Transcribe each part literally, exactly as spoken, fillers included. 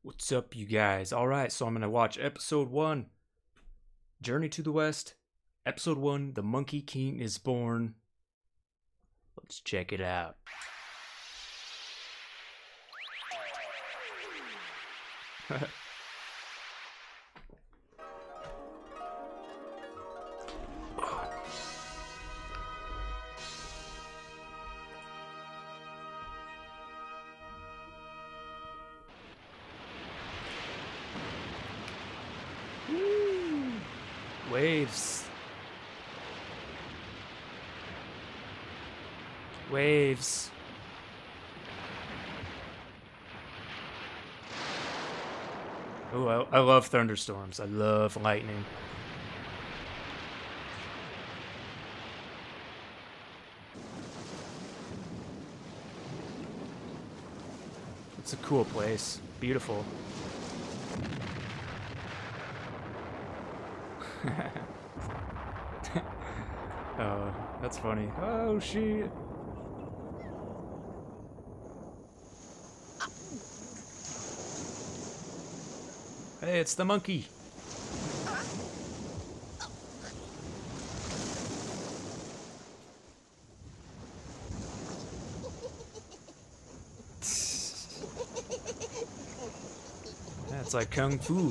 What's up, you guys? Alright, so I'm gonna watch episode one Journey to the West. Episode one The Monkey King is Born. Let's check it out. Waves. Waves. Oh, I, I love thunderstorms. I love lightning. It's a cool place. Beautiful. Oh, that's funny. Oh, shit. Hey, it's the monkey. Yeah, it's like kung fu.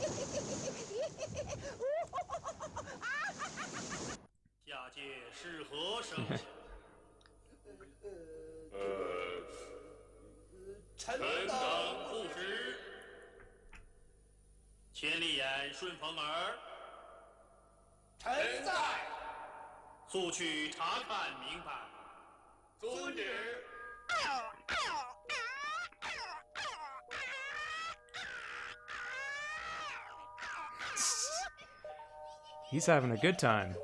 He's having a good time.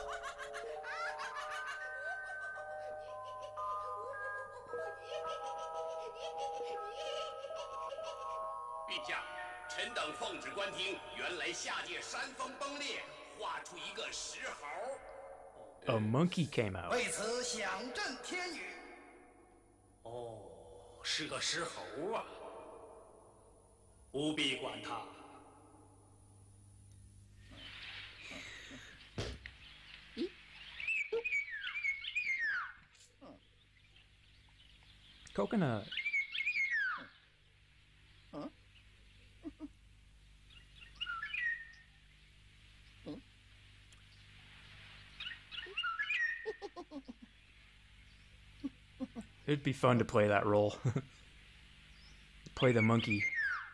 A monkey came out. Coconut. It'd be fun to play that role. Play the monkey.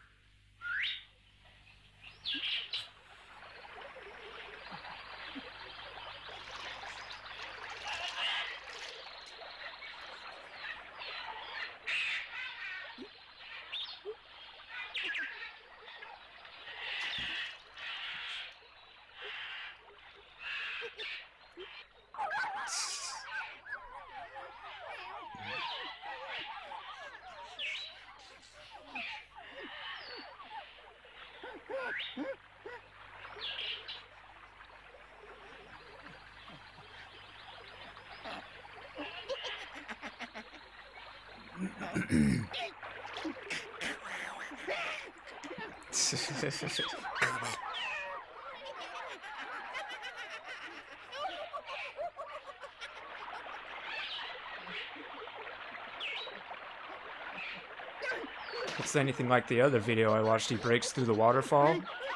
It's anything like the other video I watched. He breaks through the waterfall.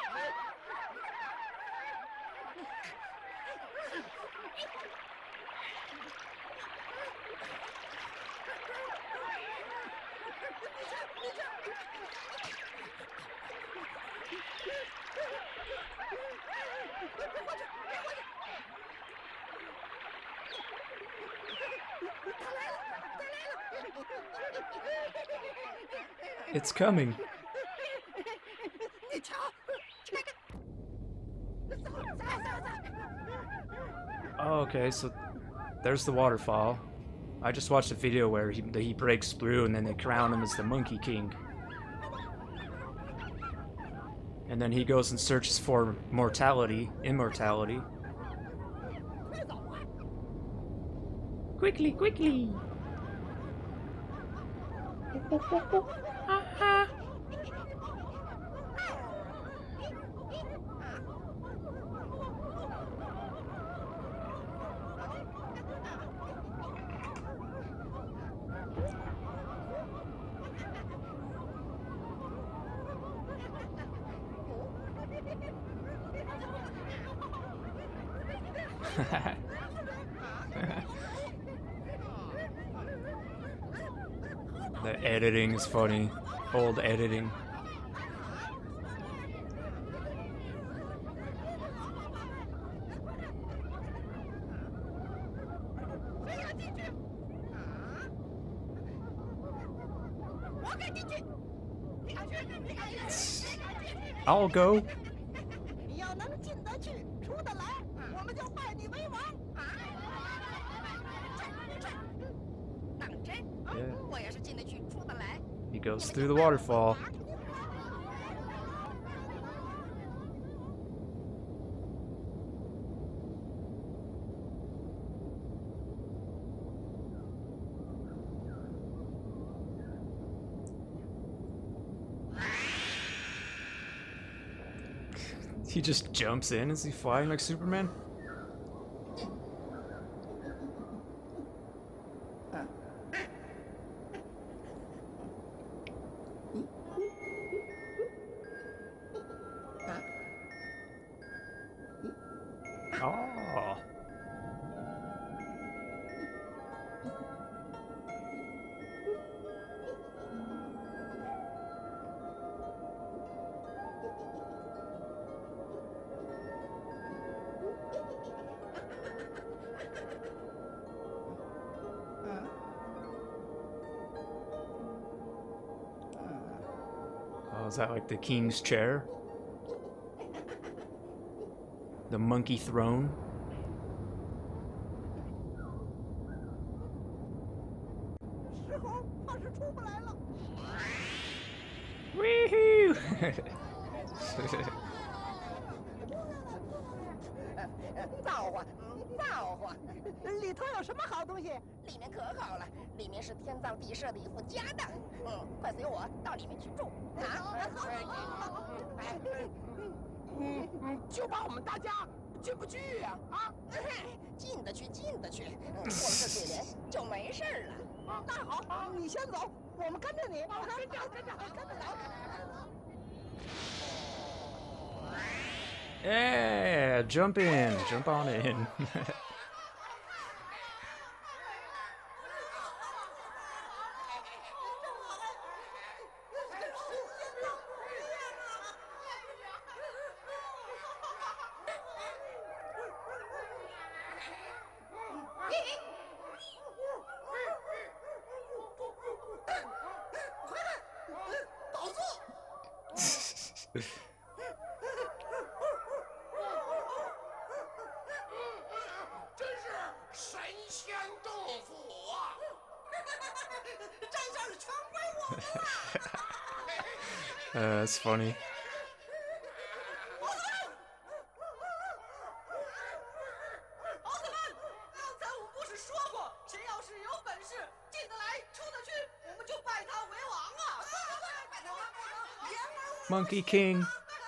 It's coming. Oh, okay, so there's the waterfall. I just watched a video where he, he breaks through and then they crown him as the Monkey King. And then he goes and searches for mortality, immortality. Quickly, quickly! The editing is funny. Old editing. I'll go. He goes through the waterfall. He just jumps in. Is he flying like Superman? Oh. Oh, is that like the king's chair? The monkey throne? Woohoo! 造化，造化，里头有什么好东西？里面可好了，里面是天造地设的一副家当。嗯，快随我到里面去住啊！嗯嗯，就怕我们大家进不去呀！啊，进得去，进得去。过了这水帘就没事了。啊，那好，你先走，我们跟着你。跟着，跟着，跟着走。 Yeah, jump in, jump on in. uh, that's funny. ，Monkey King.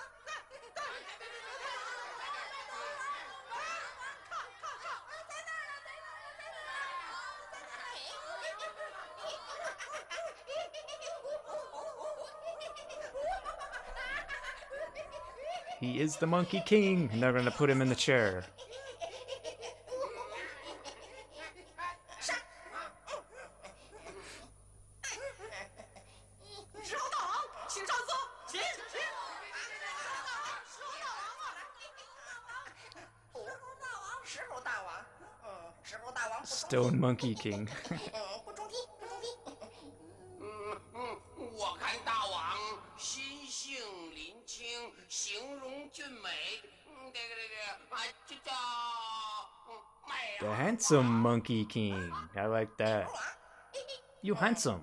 He is the Monkey King, and they're gonna put him in the chair. Stone Monkey King. 'The handsome Monkey King. I like that. You handsome.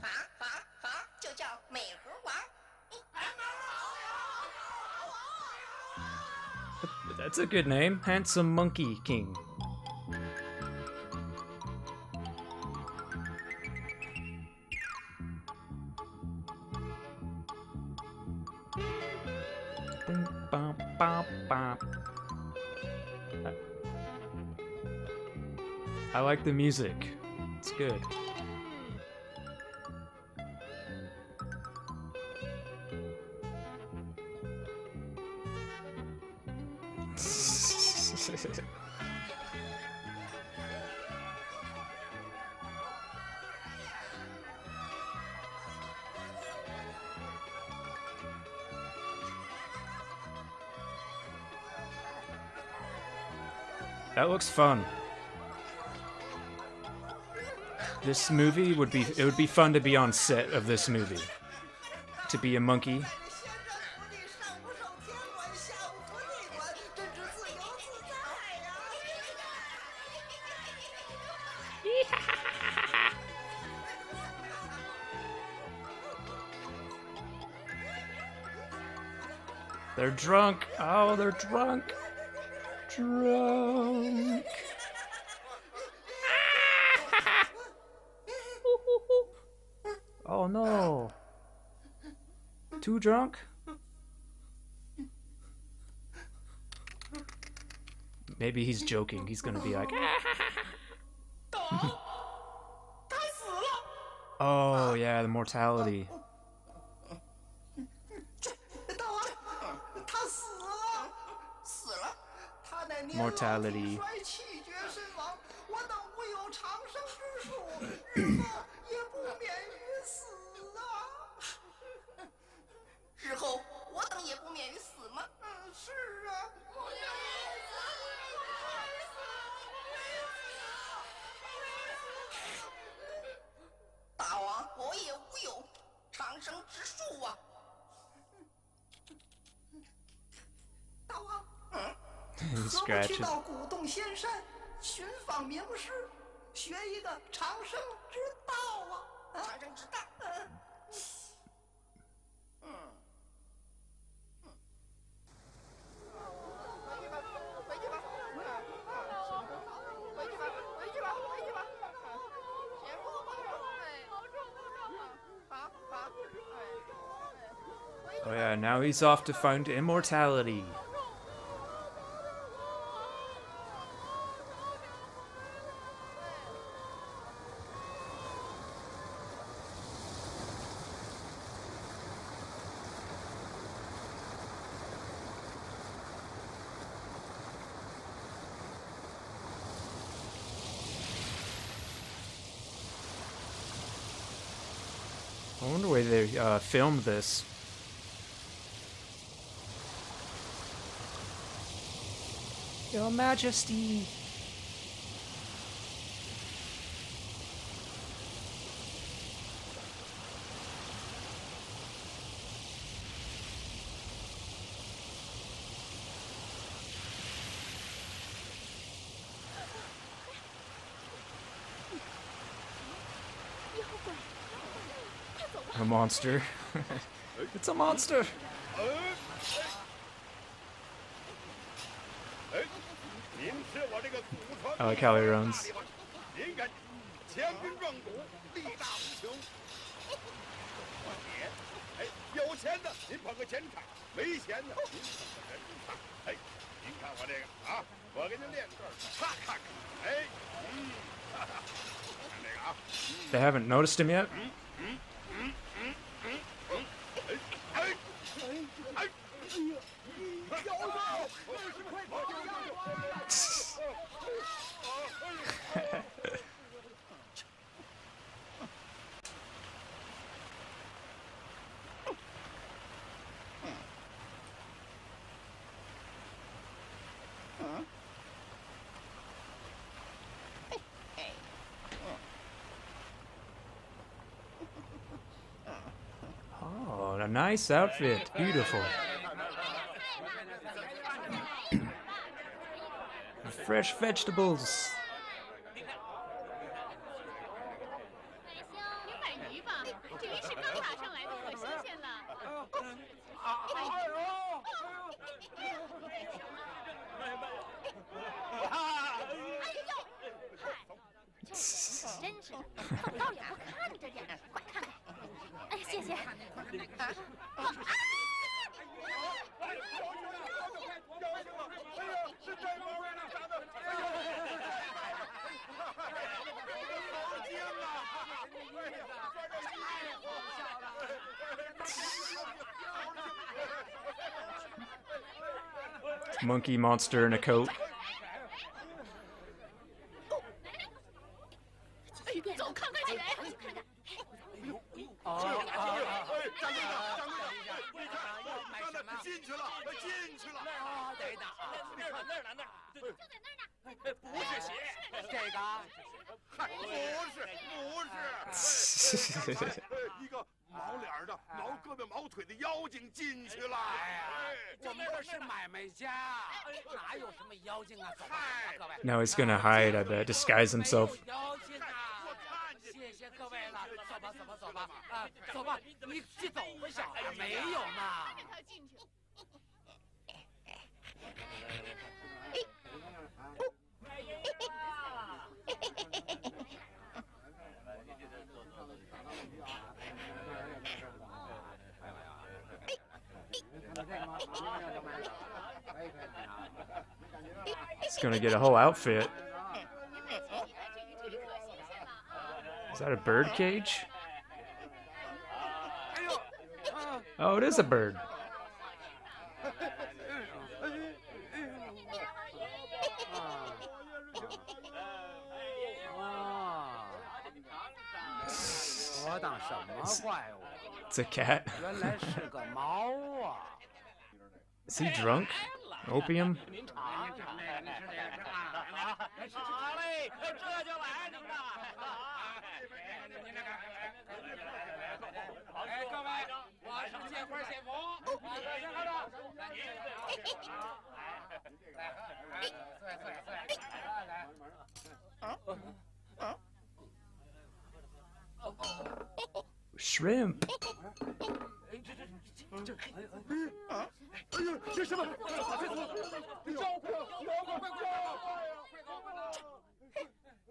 That's a good name. Handsome Monkey King. I like the music. It's good. That looks fun. This movie would be, it would be fun to be on set of this movie. To be a monkey. They're drunk. Oh, they're drunk. Drunk. Oh no. Too drunk? Maybe he's joking. He's gonna be like, oh yeah, the mortality. Mortality. He scratches. Oh yeah, now he's off to find immortality. I wonder where they uh, filmed this. Your Majesty. A monster. It's a monster. I like how he runs. They haven't noticed him yet? Oh, a nice outfit. Beautiful. Fresh vegetables. Monkey monster in a coat. 不是鞋，这个不是不是，一个毛脸的、毛胳膊毛腿的妖精进去了。 我们这是买卖家，哪有什么妖精啊？走吧，各位。 Now he's gonna hide, I bet, disguise himself. 没有妖精啊！谢谢各位了，走吧，走吧，走吧，啊，走吧，你去走吧，小孩，没有嘛。 He's gonna get a whole outfit. Is that a bird cage? Oh, it is a bird. 我当什么怪物？ It's a cat. 原来是个猫啊！ Is he drunk? Opium? 您尝尝，您吃点吃啊！好嘞，这就来您的。哎，各位，我是借花献佛，啊，先喝着。来，来，来，来，来，来。 Shrimp. 哎呦，这什么？妖怪！妖怪！快快！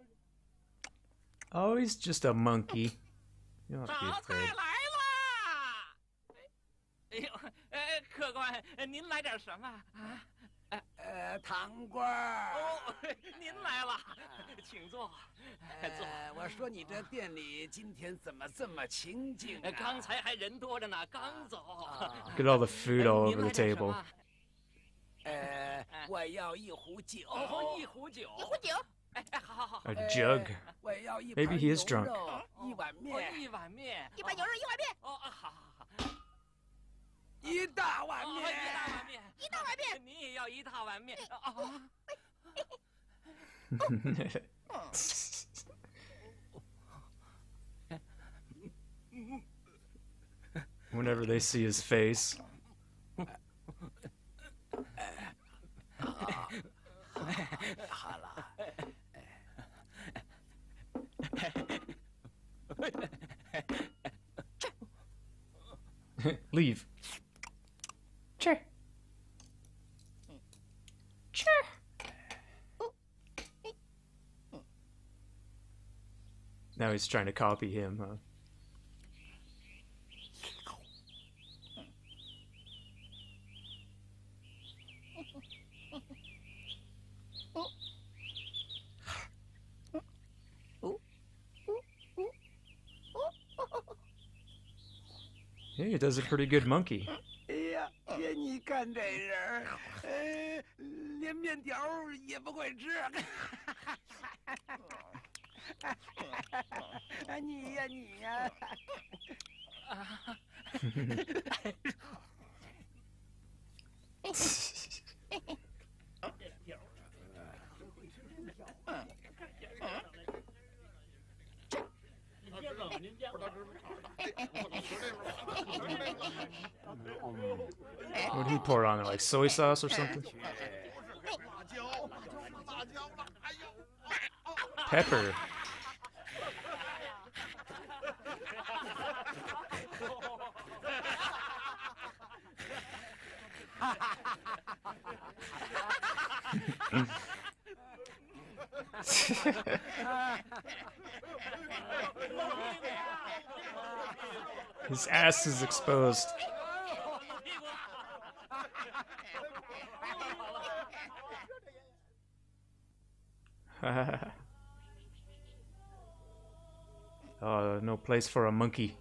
Oh, he's just a monkey. You don't have to be 好菜 afraid. 来啦！哎呦，呃，客官，您来点什么啊？呃，糖瓜儿。哦，您来了，请坐。坐。我说你这店里今天怎么这么清静啊？刚才还人多着呢，刚走。 Look at all the food all over the table. 呃，我要一壶酒。哦，一壶酒。 一壶酒。 哎哎，好好好。 A jug. 我要一 Maybe he is drunk. 一碗面。一碗面。 一碗牛肉，一碗面。 哦，好好好。 一大碗面，一大碗面， 一大碗面， 你也要一大碗面啊！ Whenever they see his face. 好了。 Leave. Sure. Sure. Now he's trying to copy him, huh? Yeah, he does a pretty good monkey. 哎呀，你看这人，呃，连面条也不会吃。你呀，你呀。 What did he pour on it? Like soy sauce or something? Pepper. His ass is exposed. Oh, no place for a monkey.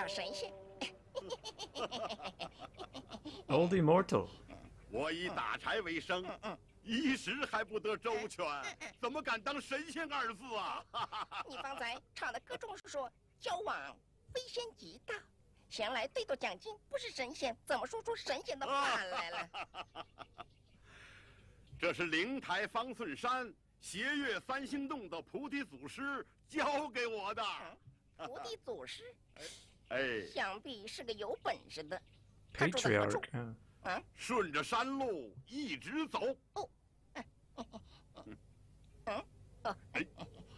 当神仙。 Old Immortal。 我以打柴为生，衣食还不得周全，怎么敢当神仙二字啊？ 你方才唱的歌中说交往飞仙即到，前来对斗奖金不是神仙，怎么说出神仙的话来了？ 这是灵台方寸山斜月三星洞的菩提祖师教给我的。 嗯、菩提祖师， 哎， 想必是个有本事的。 Patriarch， 嗯， 啊， 顺着山路一直走。 哦，嗯，哦，哎，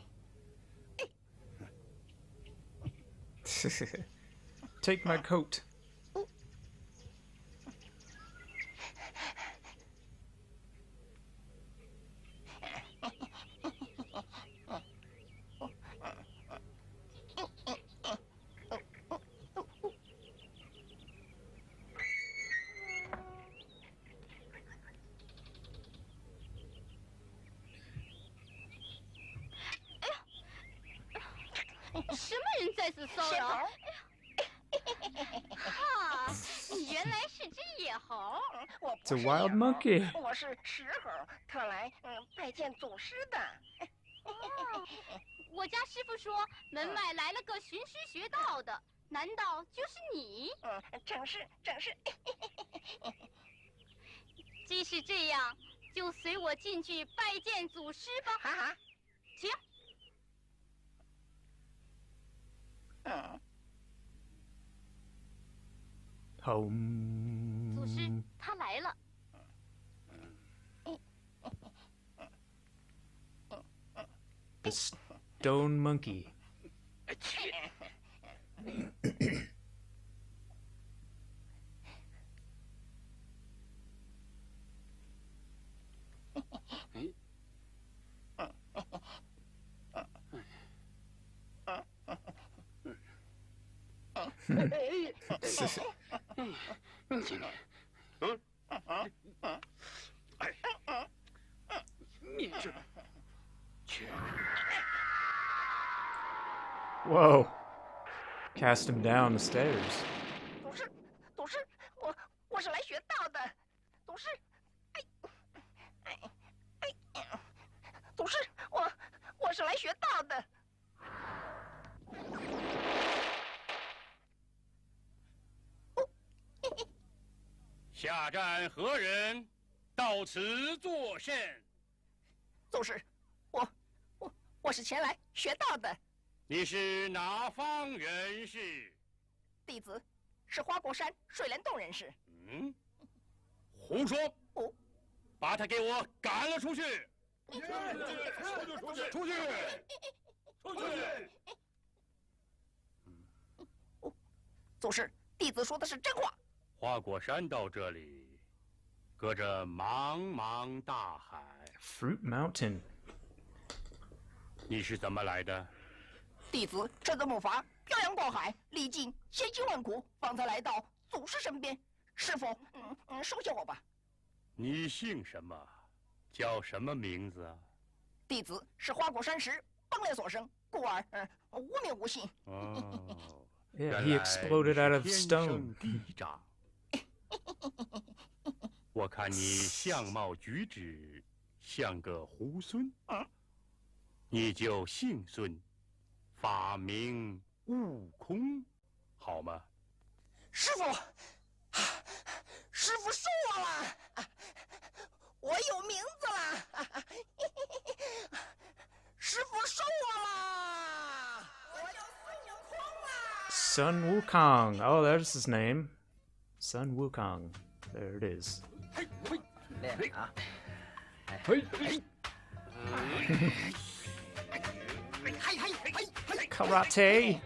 Take my coat. It's a wild monkey. 我是石猴，特来嗯拜见祖师的。 哦，我家师傅说门外来了个寻师学道的，难道就是你？ 嗯，正是正是。 既是这样，就随我进去拜见祖师吧。 好好， 请。 嗯。 Home. 祖师，他来了。 The stone monkey. Whoa. Cast him down the stairs. 祖师，祖师，我我是来学道的。祖师，哎，哎，哎，祖师，我我是来学道的。 下站何人？到此作甚？ 祖师，我我我是前来学道的。 你是哪方人士？ 弟子是花果山水帘洞人士。 嗯，胡说！ 哦， 把他给我赶了出去！ 出去！出去！ 出去！ 出去！ 哦，祖师，弟子说的是真话。 花果山到这里，隔着茫茫大海。 Fruit Mountain. 你是怎么来的？ 弟子趁着木筏漂洋过海，历尽千辛万苦，方才来到祖师身边。是否嗯嗯收下我吧？ 你姓什么？叫什么名字啊？ 弟子是花果山石崩裂所生，故而嗯无名无姓。 哦， Yeah, he exploded out of stone. 地长。我看你相貌举止像个猢狲。 嗯， 你就姓孙。 法名悟空，好吗？ 师傅，师傅收我了，我有名字了，师傅收我了，我叫孙悟空了。 Sun Wukong. Oh, there's his name. Sun Wukong. There it is. Karate.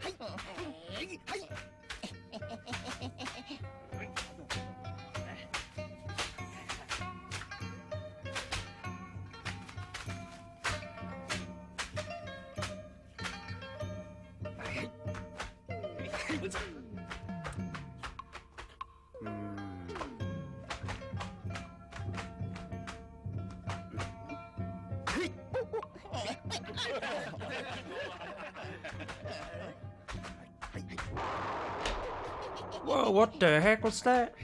Whoa, what the heck was that?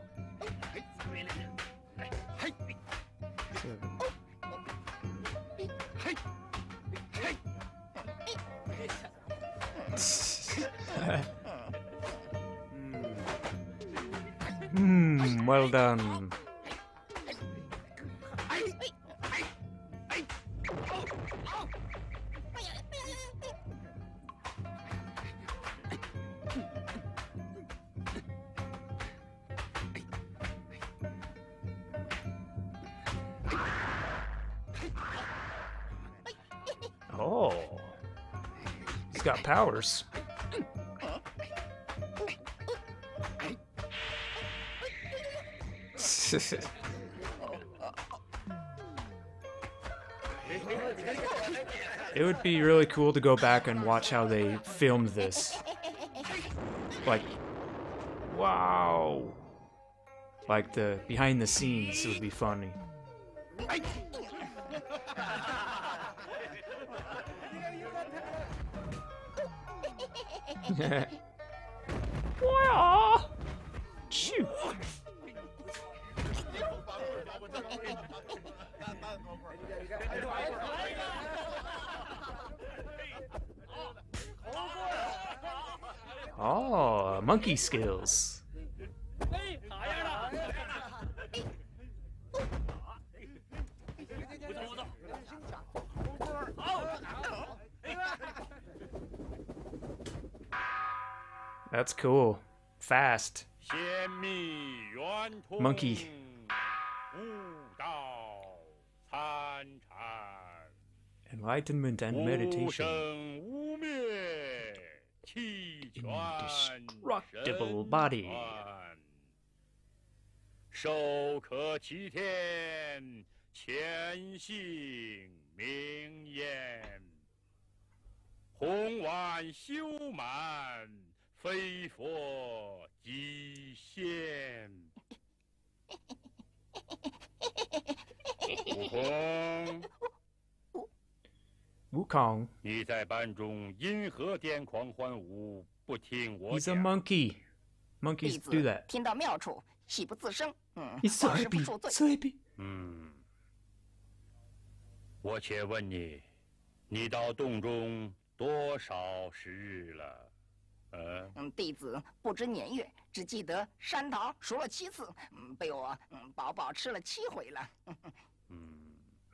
Hmm, well done. Oh, he's got powers. It would be really cool to go back and watch how they filmed this. Like, wow. Like the behind the scenes would be funny. Wow. Shoot. Oh, monkey skills. That's cool. Fast. Monkey. Enlightenment and meditation. Indestructible body. 手可齐天，潜行明言，洪碗修满，非佛即仙。悟空， Wukong. 你在班中因何癫狂欢舞，不听我 He's a 讲？ monkey. 弟 Monkeys 子 do that. 听到妙处，喜不自胜。嗯， He's so 望师傅 happy. 恕罪。 So happy. 嗯，我且问你，你到洞中多少时日了？呃， 嗯，弟子不知年月，只记得山桃熟了七次，嗯，被我嗯饱饱吃了七回了。 嗯，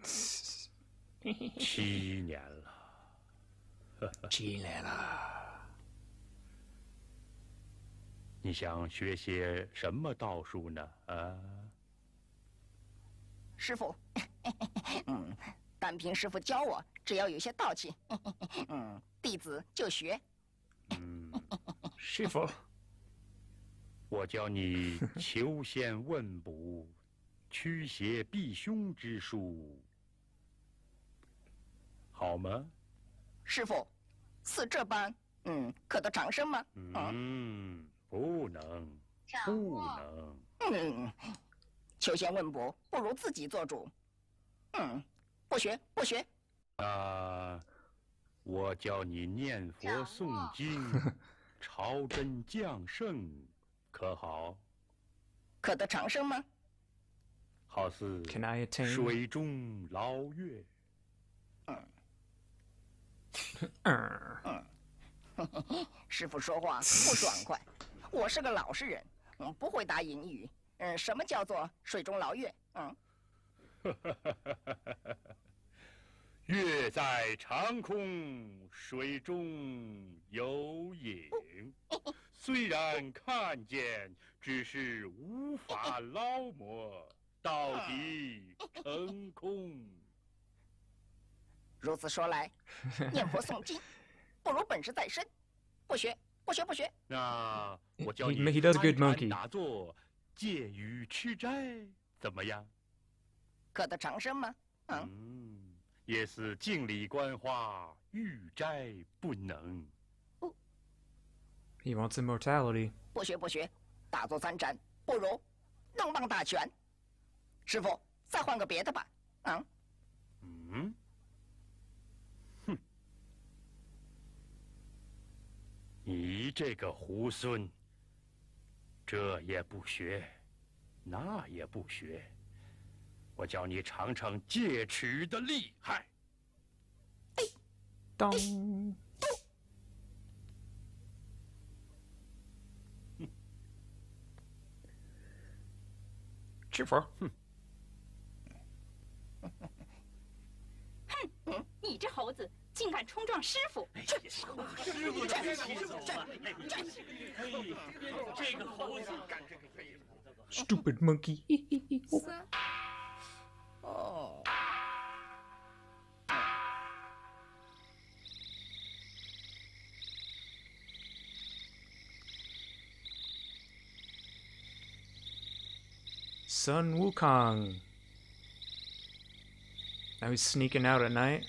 七年了。 起来了。 你想学些什么道术呢？啊？ 师傅，嗯，单凭师傅教我，只要有些道气，嗯，弟子就学。 嗯， 师傅， 我教你求仙问卜、驱邪避凶之术，好吗？ 师傅，似这般，嗯，可得长生吗？ 嗯，不能，不能。 嗯，求仙问卜，不如自己做主。嗯，不学，不学。 那我教你念佛诵经，朝真降圣，可好？ 可得长生吗？ 好似 Can I attain? 水中捞月。 嗯， 师傅说话不爽快，我是个老实人，嗯，不会答隐语。嗯，什么叫做水中捞月？嗯， 月在长空，水中有影。虽然看见，只是无法捞摸，到底成空。 如此说来，念佛诵经不如本事在身，不学，不学，不学。 那我教 He- 你 he does a good 参禅 monkey. 打坐，戒语吃斋，怎么样？ 可得长生吗？嗯， 嗯，也是镜里观花，欲斋不能。 He wants immortality. 不学，不学，打坐参禅不如弄棒打拳。师傅，再换个别的吧。嗯， 嗯，哼，你这个猢狲， 这也不学，那也不学，我叫你尝尝戒尺的厉害。 当。师傅， 哼，你这猴子竟敢冲撞师傅！ 师傅这骑走了，这个猴子干这个废物 Stupid monkey 三。哦。 Sun Wukong. Now he's sneaking out at night.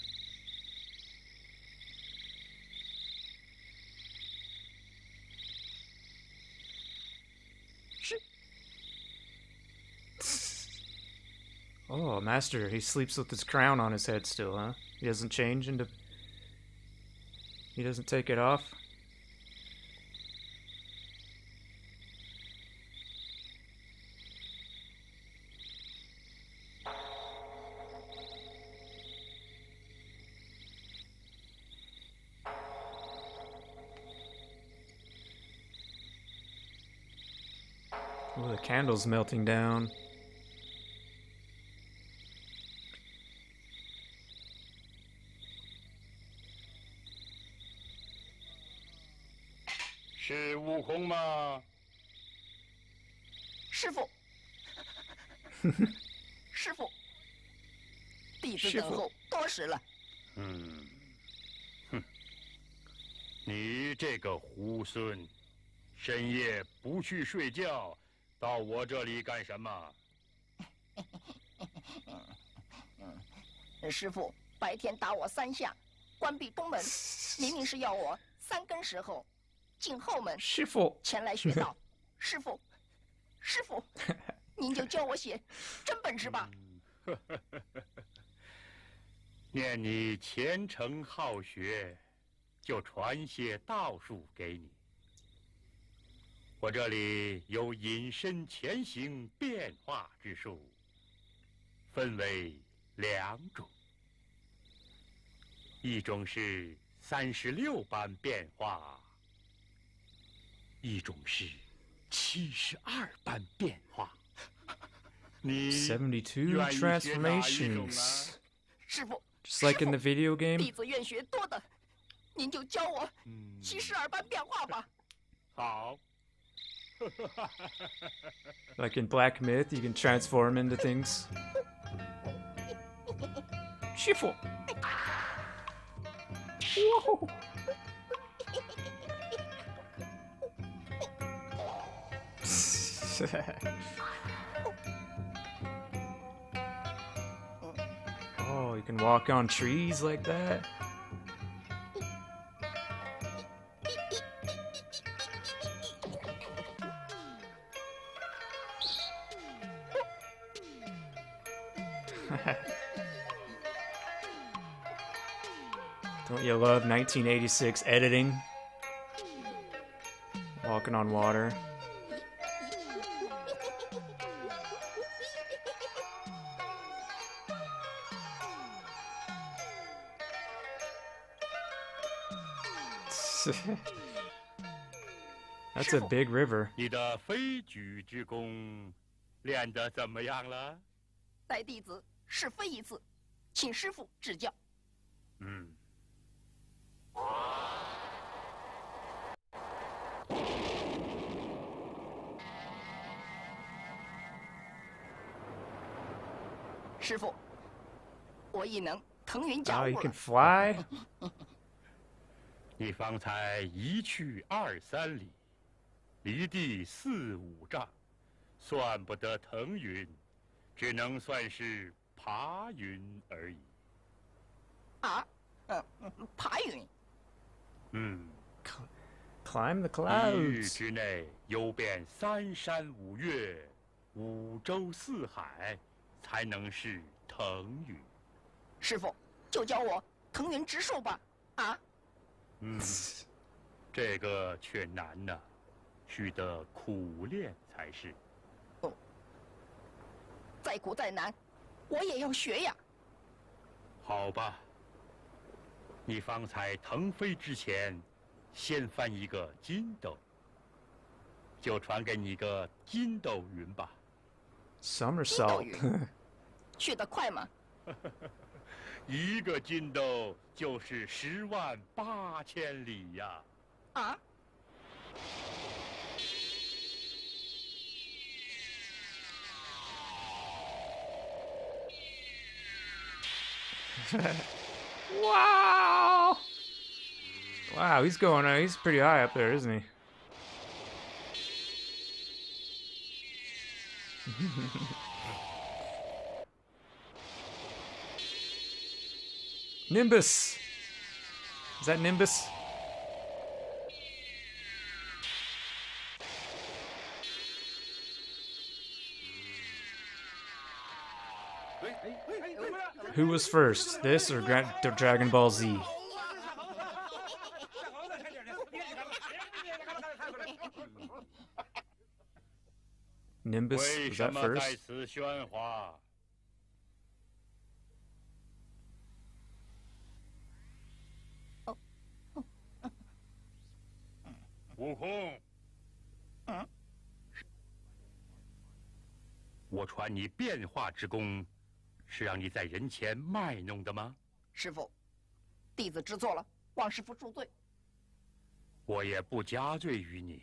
Oh, Master, he sleeps with his crown on his head still, huh? He doesn't change into... He doesn't take it off? Oh, the candle's melting down. 是悟空吗？ 师傅，师傅，弟子等候多时了。 嗯，哼，你这个猢狲，深夜不去睡觉，到我这里干什么？ 师傅，白天打我三下，关闭东门，明明是要我三更时候进后门， 师傅前来学道。师傅，师傅，您就教我写真本事吧。 念你虔诚好学，就传些道术给你。我这里有隐身潜行变化之术，分为两种，一种是三十六般变化，一种是七十二般变化。你 seventy-two 愿意学哪一种啊？ transformations. 师傅， Just like in the 师 video 傅 game? 弟子愿学多的，您就教我嗯， 七十二般变化吧。 好。 Like in Black Myth, you can transform into things. 师傅 Oh, you can walk on trees like that? Don't you love nineteen eighty-six editing? Walking on water. That's a big river. 你的飞举之功练得怎么样了？ 待弟子试飞一次，请师傅指教。 嗯。 师傅，我亦能腾云驾 Oh, 雾 you 了 can。fly? 你方才一去二三里，离地四五丈，算不得腾云，只能算是爬云而已。 啊，嗯嗯，爬云。 嗯， Climb the 一日 clouds. 之内游遍三山五岳、五洲四海，才能是腾云。 师傅，就教我腾云直树吧。啊， 嗯，这个却难呐、 须得苦练才是。 哦，再苦再难，我也要学呀。 好吧，你方才腾飞之前，先翻一个筋斗，就传给你个筋斗云吧。 Somersault 去得快吗？ 一个筋斗就是十万八千里呀！ 啊？ Wow! Wow, he's going. Uh, he's pretty high up there, isn't he? Nimbus. Is that Nimbus? Who was first, this or Gra Dragon Ball Z? Nimbus, was that first? 悟空， 嗯， 我传你变化之功，是让你在人前卖弄的吗？ 师傅，弟子知错了，望师傅恕罪。 我也不加罪于你，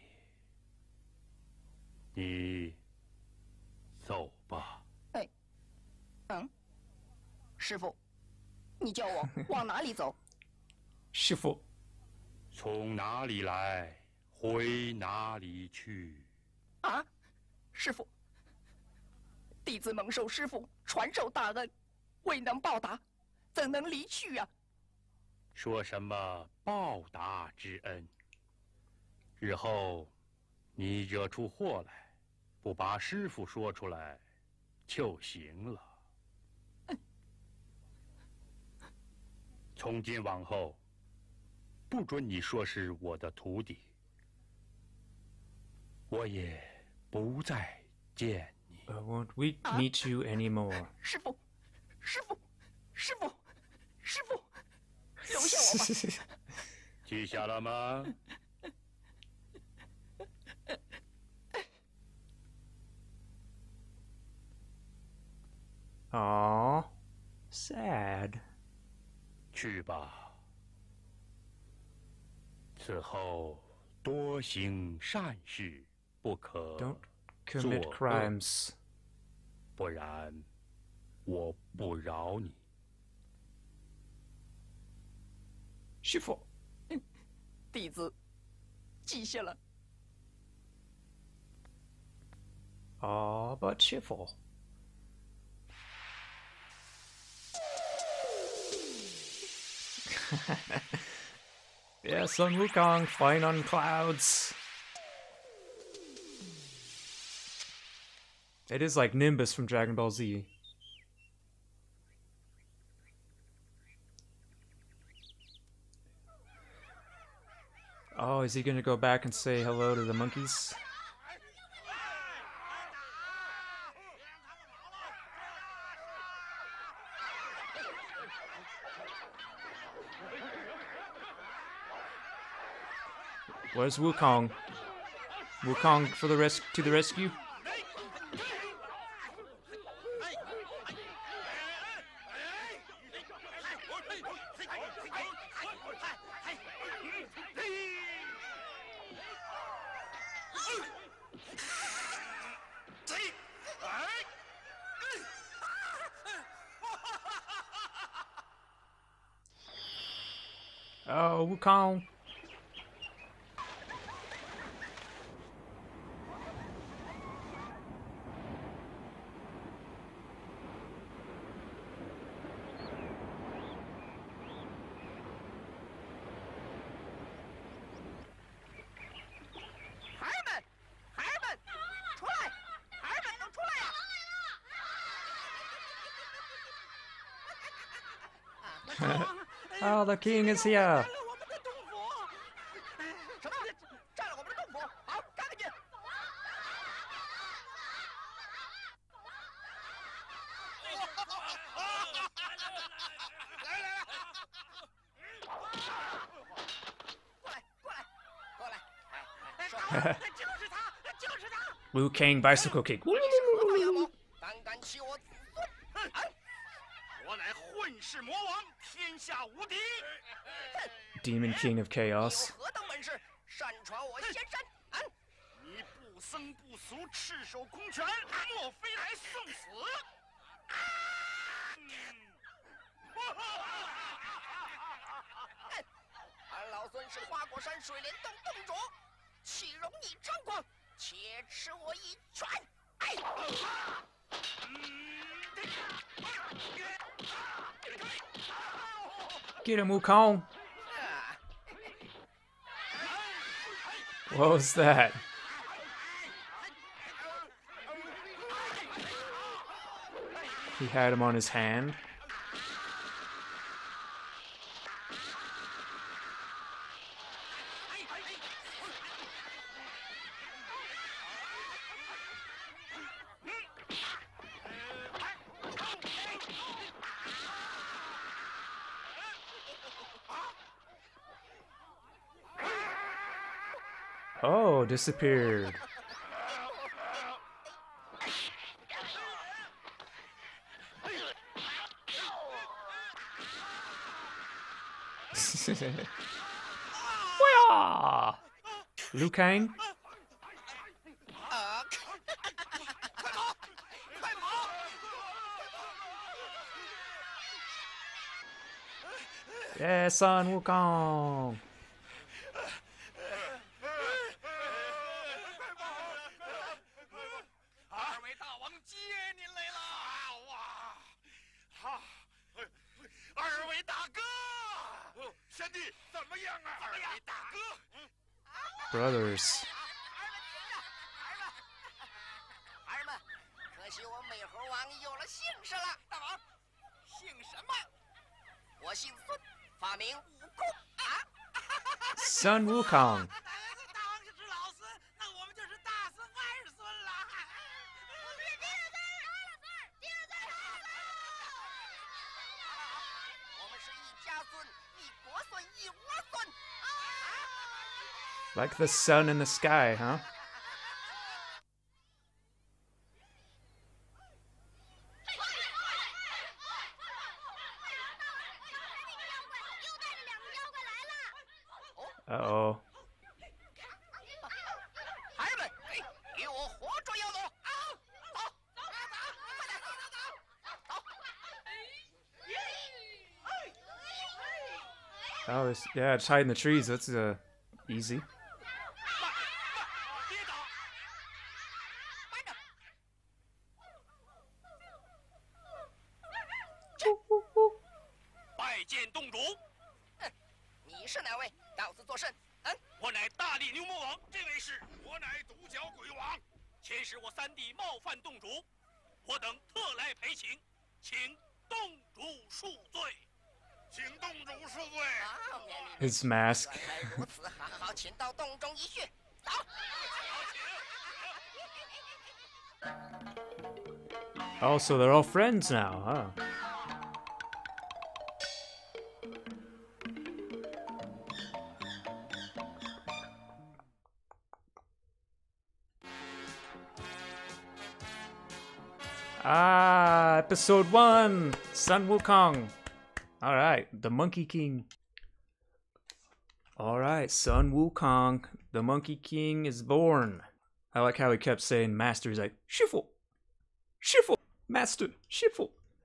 你走吧。 哎，嗯，师傅，你叫我往哪里走？ 师傅， 从哪里来，回哪里去？ 啊，师傅，弟子蒙受师傅传授大恩，未能报答，怎能离去啊？ 说什么报答之恩？日后你惹出祸来，不把师傅说出来就行了。从今往后，不准你说是我的徒弟，我也不再见你。 But won't we meet you anymore? 师傅，师傅，师傅，师傅，留下我吧！ 记下了吗？ Aww, sad. 去吧，此后多行善事，不可 Don't commit 作恶， crimes. 不然我不饶你。 师傅， 弟子记下了。 Aw, but 师傅。 Yeah, Sun Wukong flying on clouds. It is like Nimbus from Dragon Ball Z. Oh, is he gonna go back and say hello to the monkeys? Where's Wukong? Wukong for the res to the rescue? Oh, Wukong. Oh, the king is here. 什么？占了我们的洞府！好，干下去！ Liu Kang bicycle kick. 胆敢欺我子孙！ 我乃混世魔王，天下无敌。 Demon King of Chaos. 有何等本事，擅闯我仙山？啊！ 你不僧不俗，赤手空拳，莫非来送死？啊！ 俺老孙是花果山水帘洞洞主，岂容你张狂？且吃我一拳！哎！ Get him, Wukong. What was that? He had him on his hand. Oh, disappeared. Wah! Liu Kang? 啊！快跑！快跑！ Yeah, Sun Wukong. 二位大王接您来了！哇！好，二位大哥，贤弟怎么样啊？二位大哥 Brothers. 儿们，可惜我美猴王有了姓氏了。大王，姓什么？我姓孙，法名悟空啊。 Sun Wukong. 大王就是老孙，那我们就是大孙二孙了。 我们是一家孙，一国孙，一窝孙。 Like the sun in the sky, huh? Uh-oh. 孩儿们，与我活捉妖魔！啊，走，走，走，快点，走，走，走，走。 Oh, it's, yeah, just hide in the trees. That's uh, easy. 跌倒！ 慢着， 拜见洞主， 你是哪位？到此作甚？嗯， 我乃大力牛魔王，这位是我乃独角鬼王。前时我三弟冒犯洞主，我等特来陪请，请洞主恕罪。请洞主恕罪。 啊，免礼。 His mask. 原来如此，好好请到洞中一叙。走。 Oh, so they're all friends now, huh? Ah, episode one, Sun Wukong. All right, the Monkey King. All right, Sun Wukong, the Monkey King is born. I like how he kept saying master. He's like, Shifu, Shifu, master, Shifu.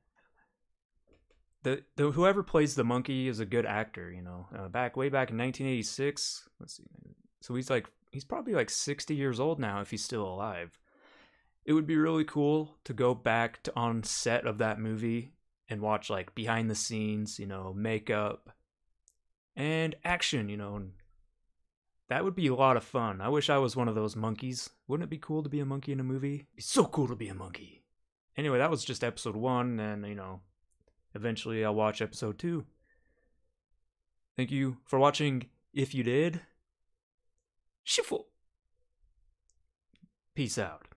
The, the whoever plays the monkey is a good actor, you know. Uh, back way back in nineteen eighty-six. Let's see. So he's like he's probably like sixty years old now if he's still alive. It would be really cool to go back to on set of that movie and watch like behind the scenes, you know, makeup and action, you know. And that would be a lot of fun. I wish I was one of those monkeys. Wouldn't it be cool to be a monkey in a movie? It'd be so cool to be a monkey. Anyway, that was just episode one, and you know, eventually I'll watch episode two. Thank you for watching. If you did, Shifu. Peace out.